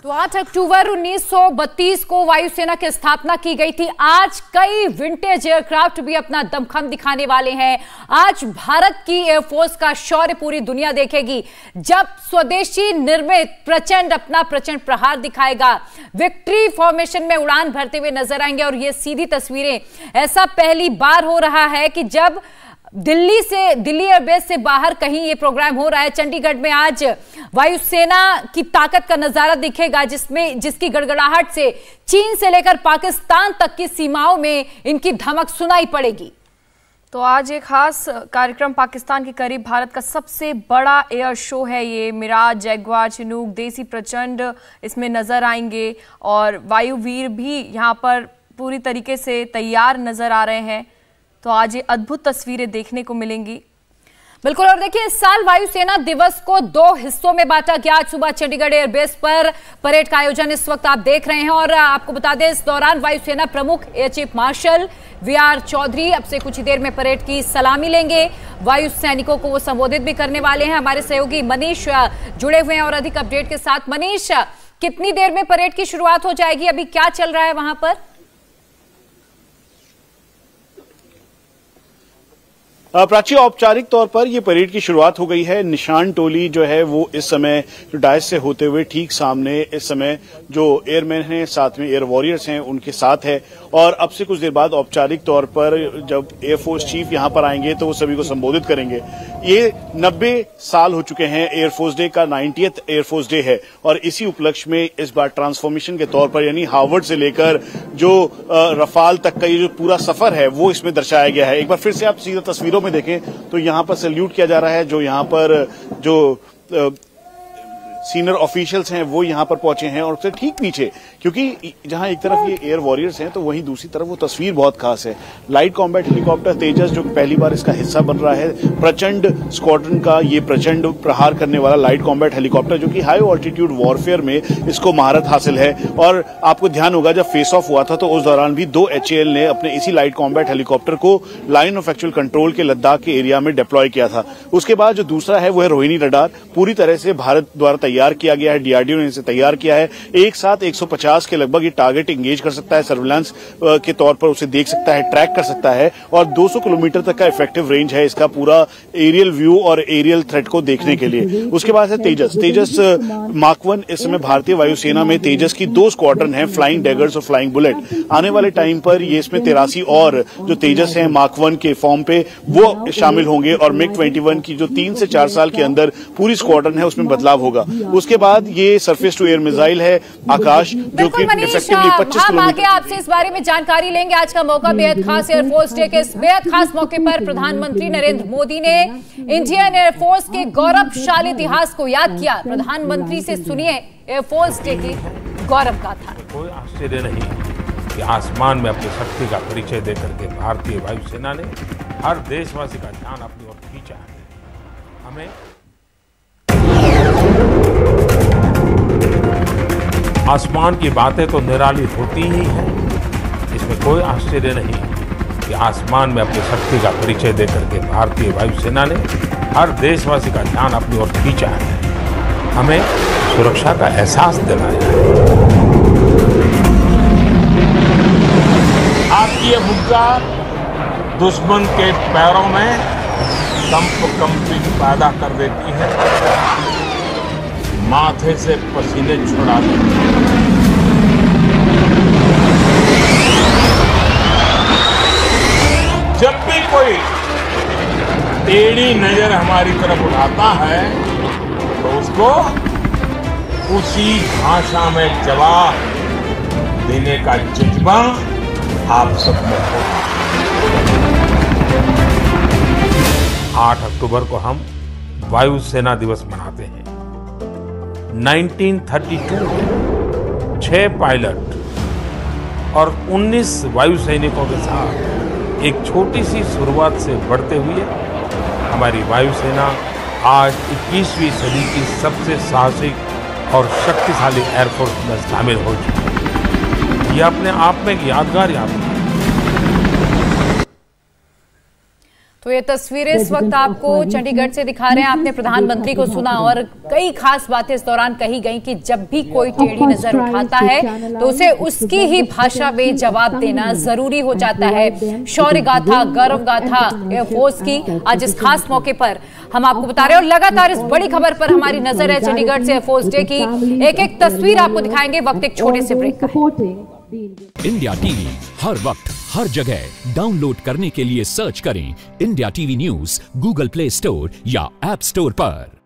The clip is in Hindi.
तो 8 अक्टूबर 1932 को वायुसेना की स्थापना की गई थी। आज कई विंटेज एयरक्राफ्ट भी अपना दमखम दिखाने वाले हैं। आज भारत की एयरफोर्स का शौर्य पूरी दुनिया देखेगी जब स्वदेशी निर्मित प्रचंड प्रहार दिखाएगा। विक्ट्री फॉर्मेशन में उड़ान भरते हुए नजर आएंगे और ये सीधी तस्वीरें, ऐसा पहली बार हो रहा है कि जब दिल्ली एयरबेस से बाहर कहीं ये प्रोग्राम हो रहा है। चंडीगढ़ में आज वायुसेना की ताकत का नजारा दिखेगा जिसकी गड़गड़ाहट से चीन से लेकर पाकिस्तान तक की सीमाओं में इनकी धमक सुनाई पड़ेगी। तो आज एक खास कार्यक्रम पाकिस्तान के करीब भारत का सबसे बड़ा एयर शो है। ये मिराज, जैगवार, चिनूक, देसी प्रचंड इसमें नजर आएंगे और वायुवीर भी यहाँ पर पूरी तरीके से तैयार नजर आ रहे हैं। तो आज ये अद्भुत तस्वीरें देखने को मिलेंगी। बिल्कुल। और देखिए, इस साल वायुसेना दिवस को 2 हिस्सों में बांटा गया। आज सुबह चंडीगढ़ एयरबेस पर परेड का आयोजन इस वक्त आप देख रहे हैं और आपको बता दें इस दौरान वायुसेना प्रमुख air chief marshal VR Chaudhary अब से कुछ ही देर में परेड की सलामी लेंगे। वायु सैनिकों को वो संबोधित भी करने वाले हैं। हमारे सहयोगी मनीष जुड़े हुए हैं और अधिक अपडेट के साथ। मनीष, कितनी देर में परेड की शुरुआत हो जाएगी? अभी क्या चल रहा है वहां पर? प्राची, औपचारिक तौर पर ये परेड की शुरुआत हो गई है। निशान टोली जो है वो इस समय डायस से होते हुए ठीक सामने इस समय जो एयरमैन हैं, साथ में एयर वॉरियर्स हैं, उनके साथ है। और अब से कुछ देर बाद औपचारिक तौर पर जब एयरफोर्स चीफ यहां पर आएंगे तो वो सभी को संबोधित करेंगे। ये 90 साल हो चुके हैं एयरफोर्स डे का, 90th एयरफोर्स डे है और इसी उपलक्ष्य में इस बार ट्रांसफॉर्मेशन के तौर पर यानी हार्वर्ड से लेकर जो रफाल तक का ये जो पूरा सफर है वो इसमें दर्शाया गया है। एक बार फिर से आप सीधा तस्वीरों में देखें तो यहां पर सैल्यूट किया जा रहा है। जो यहां पर जो सीनियर ऑफिशियल्स हैं वो यहां पर पहुंचे हैं और उससे ठीक पीछे, क्योंकि जहां एक तरफ ये एयर वॉरियर्स हैं तो वहीं दूसरी तरफ वो तस्वीर बहुत खास है। लाइट कॉम्बैट हेलीकॉप्टर तेजस जो पहली बार इसका हिस्सा बन रहा है, प्रचंड स्क्वाड्रन का ये प्रचंड प्रहार करने वाला लाइट कॉम्बैट हेलीकॉप्टर जो कि हाई ऑल्टीट्यूड वॉरफेयर में इसको महारत हासिल है। और आपको ध्यान होगा जब फेस ऑफ हुआ था तो उस दौरान भी 2 HAL ने अपने इसी लाइट कॉम्बैट हेलीकॉप्टर को लाइन ऑफ एक्चुअल कंट्रोल के लद्दाख के एरिया में डिप्लॉय किया था। उसके बाद जो दूसरा है वो है रोहिणी रडार, पूरी तरह से भारत द्वारा तैयार किया गया है। डीआरडीओ ने इसे तैयार किया है। एक साथ 150 के लगभग ये टारगेट एंगेज कर सकता है, सर्विलांस के तौर पर उसे देख सकता है, ट्रैक कर सकता है और 200 किलोमीटर तक का इफेक्टिव रेंज है इसका पूरा एरियल व्यू और एरियल थ्रेट को देखने के लिए। उसके बाद है तेजस मार्क 1। इस समय भारतीय वायुसेना में तेजस की 2 स्क्वाड्रन है, फ्लाइंग डैगर्स और फ्लाइंग बुलेट। आने वाले टाइम पर ये इसमें 83 और जो तेजस है मार्क 1 के फॉर्म पे वो शामिल होंगे और मिग 21 की जो 3 से 4 साल के अंदर पूरी स्क्वाड्रन है उसमें बदलाव होगा। उसके बाद ये सरफेस टू एयर मिसाइल है आकाश जो कि इफेक्टिवली 25 हम आगे आपसे इस बारे में जानकारी लेंगे। आज का मौका बेहद खास एयरफोर्स डे के इस बेहद खास मौके पर प्रधानमंत्री नरेंद्र मोदी ने इंडियन एयरफोर्स के गौरवशाली इतिहास को याद किया। प्रधानमंत्री से सुनिए एयरफोर्स डे की गौरव गाथा। कोई आश्चर्य नहीं कि आसमान में अपनी शक्ति का परिचय देकर के भारतीय वायुसेना ने हर देशवासी का ध्यान अपनी ओर खींचा है। हमें आसमान की बातें तो निराली होती ही हैं, इसमें कोई आश्चर्य नहीं कि आसमान में अपनी शक्ति का परिचय देकर के भारतीय वायुसेना ने हर देशवासी का ध्यान अपनी ओर खींचा है, हमें सुरक्षा का एहसास दिलाया है। आपकी ये मुद्दा दुश्मन के पैरों में कंपी पैदा कर देती है, माथे से पसीने छुड़ा देती है। जब भी कोई टेढ़ी नजर हमारी तरफ उठाता है तो उसको उसी भाषा में जवाब देने का जज्बा आप सब में होगा। 8 अक्टूबर को हम वायुसेना दिवस मनाते हैं। 1932 में 6 पायलट और 19 वायु सैनिकों के साथ एक छोटी सी शुरुआत से बढ़ते हुए हमारी वायुसेना आज 21वीं सदी की सबसे साहसिक और शक्तिशाली एयरफोर्स में शामिल हो चुकी है। यह अपने आप में एक यादगार यात्रा है। तो ये तस्वीरें इस वक्त आपको चंडीगढ़ से दिखा रहे हैं। आपने प्रधानमंत्री को सुना और कई खास बातें इस दौरान कही गई कि जब भी कोई टेढ़ी नजर उठाता है तो उसे उसकी ही भाषा में जवाब देना जरूरी हो जाता है। शौर्य गाथा, गौरव गाथा एयरफोर्स की आज इस खास मौके पर हम आपको बता रहे हैं और लगातार इस बड़ी खबर पर हमारी नजर है। चंडीगढ़ से एयरफोर्स डे की एक एक तस्वीर आपको दिखाएंगे। वक्त एक छोटे से ब्रेक का। इंडिया टीवी हर वक्त हर जगह डाउनलोड करने के लिए सर्च करें India TV news Google Play Store या ऐप स्टोर पर।